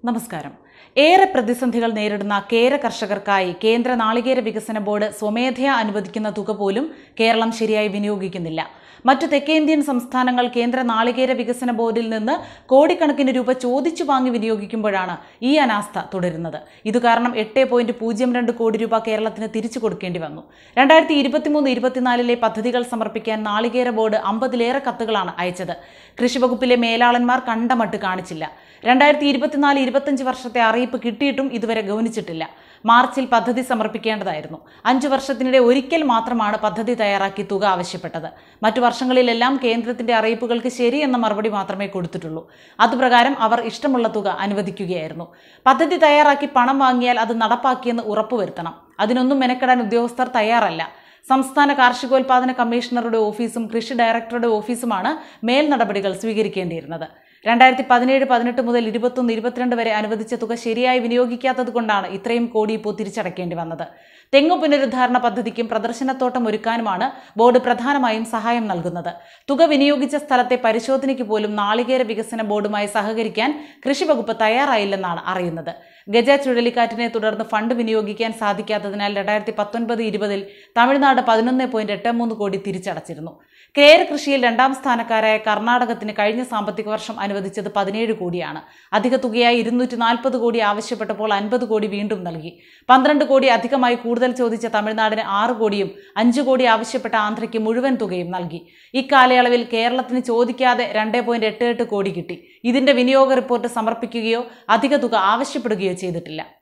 നമസ്കാരം. ഏറെ പ്രതിസന്ധികൾ നേരിടുന്ന കേര കർഷകർക്കായി കേന്ദ്ര നാളികേര വികസന ബോർഡ് സ്വമേധയാ അനുവദിക്കുന്ന തുക പോലും കേരളം ശരിയായി വിനിയോഗിക്കുന്നില്ല. മറ്റു തെക്കേന്ത്യൻ സംസ്ഥാനങ്ങൾ കേന്ദ്ര നാളികേര വികസന ബോർഡിൽ നിന്ന് കോടിക്കണക്കിന് രൂപ ചോദിച്ചു വാങ്ങി വിനിയോഗിക്കുമ്പോഴാണ് ഈ അനാസ്ഥ തുടരുന്നത്. ഇതുകാരണം 8.02 കോടി രൂപ കേരളത്തിന് തിരിച്ചു കൊടുക്കേണ്ടി വന്നു. 2023-24 പദ്ധതികൾ സമർപ്പിക്കാൻ നാളികേര ബോർഡ് 50-ലേറെ കത്തുകളാണ് അയച്ചത്. കൃഷിവകുപ്പിലെ മേലാളന്മാർ കണ്ടമട്ട് കാണിച്ചില്ല. 2024-25 വർഷത്തെ അറിയിപ്പ് കിട്ടിയിട്ടും ഇതുവരെ ഗൗനിച്ചിട്ടില്ല. മാർച്ചിൽ പദ്ധതി സമർപ്പിക്കേണ്ടതായിരുന്നു. 5 വർഷത്തിനിടെ ഒരിക്കൽ മാത്രമാണ് പദ്ധതി തയ്യാറാക്കി തുക ആവശ്യപ്പെട്ടത്. മറ്റു വർഷങ്ങളിലെല്ലാം കേന്ദ്രത്തിന്റെ അറിയിപ്പുകൾക്ക് ശരിയെന്ന മറുപടി മാത്രമേ കൊടുത്തിട്ടുള്ളൂ. അതുപ്രകാരം അവർ ഇഷ്ടമുള്ള തുക അനുവദിക്കുകയായിരുന്നു. പദ്ധതി തയ്യാറാക്കി പണം വാങ്ങിയാൽ അത് നടപ്പാക്കിയെന്ന് ഉറപ്പുവരുത്തണം. അതിനൊന്നും മെനക്കെടാൻ ഉദ്യോഗസ്ഥർ തയ്യാറല്ല. സംസ്ഥാന കാർഷികോൽപാദന കമ്മീഷണറുടെ ഓഫീസും കൃഷി ഡയറക്ടറുടെ ഓഫീസുമാണ് മേൽ നടപടികൾ സ്വീകരിക്കേണ്ടിയിരുന്നത്. 2017-18 മുതൽ 21-22 വരെ അനുവദിച്ച തുക ശരിയായി വിനിയോഗിക്കാത്തത് കൊണ്ടാണ് ഇത്രയും കോടി ഇപ്പോൾ തിരിച്ചടക്കേണ്ടി വന്നത്. തെങ്ങു പുനരുദ്ധാരണ പദ്ധതിക്കും പ്രദർശനത്തോട്ടം ഒരുക്കാനുമാണ് ബോർഡ് പ്രധാനമായും സഹായം നൽകുന്നത്. തുക വിനിയോഗിച്ച സ്ഥലത്തെ പരിശോധനയ്ക്ക് പോലും നാളികേര വികസന ബോർഡുമായി സഹകരിക്കാൻ കൃഷിവകുപ്പ് തയ്യാറായില്ലെന്നാണ് അറിയുന്നത്. ഗജ ചുഴലിക്കാറ്റിനെ തുടർന്ന് ഫണ്ട് വിനിയോഗിക്കാൻ സാധിക്കാത്തതിനാൽ 2019-20 തമിഴ്നാട് 11.83 കോടി തിരിച്ചടച്ചിരുന്നു. കേര കൃഷിയിൽ 2ാം സ്ഥാനക്കാരായ കർണാടകത്തിന് കഴിഞ്ഞ സാമ്പത്തിക വർഷം അനുവദിച്ചത് 17 കോടിയാണ്. അധിക തുകയായി 240 കോടി ആവശ്യപ്പെട്ടപ്പോൾ 50 കോടി വീണ്ടും നൽകി. 12 കോടി അധികമായി കൂടുതൽ ചോദിച്ച തമിഴ്നാടിന് 6 കോടിയും 5 കോടി ആവശ്യപ്പെട്ട ആന്ധ്രയ്ക്ക് മുഴുവൻ തുകയും നൽകി. ഇക്കാലയളവിൽ കേരളത്തിന് ചോദിക്കാതെ 2.88 കോടി കിട്ടി. ഇതിന്റെ വിനിയോഗ റിപ്പോർട്ട് സമർപ്പിക്കുകയോ അധിക തുക ആവശ്യപ്പെടുകയോ ചെയ്തിട്ടില്ല.